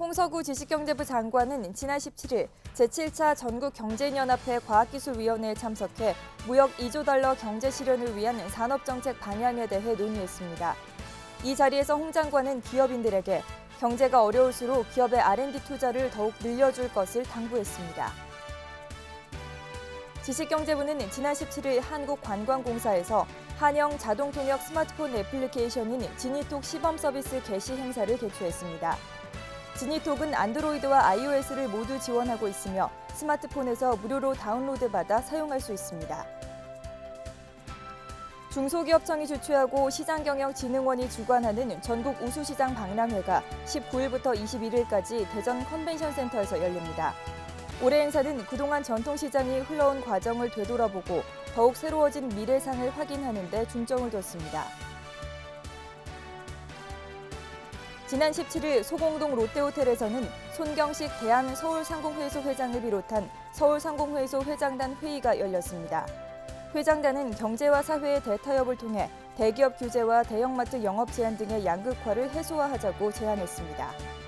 홍석우 지식경제부 장관은 지난 17일 제7차 전국경제인연합회 과학기술위원회에 참석해 무역 2조 달러 경제 실현을 위한 산업정책 방향에 대해 논의했습니다. 이 자리에서 홍 장관은 기업인들에게 경제가 어려울수록 기업의 R&D 투자를 더욱 늘려줄 것을 당부했습니다. 지식경제부는 지난 17일 한국관광공사에서 한영 자동통역 스마트폰 애플리케이션인 지니톡 시범 서비스 개시 행사를 개최했습니다. 지니톡은 안드로이드와 iOS를 모두 지원하고 있으며 스마트폰에서 무료로 다운로드받아 사용할 수 있습니다. 중소기업청이 주최하고 시장경영진흥원이 주관하는 전국 우수시장 박람회가 19일부터 21일까지 대전 컨벤션센터에서 열립니다. 올해 행사는 그동안 전통시장이 흘러온 과정을 되돌아보고 더욱 새로워진 미래상을 확인하는 데 중점을 뒀습니다. 지난 17일 소공동 롯데호텔에서는 손경식 대한서울상공회의소 회장을 비롯한 서울상공회의소 회장단 회의가 열렸습니다. 회장단은 경제와 사회의 대타협을 통해 대기업 규제와 대형마트 영업 제한 등의 양극화를 해소화하자고 제안했습니다.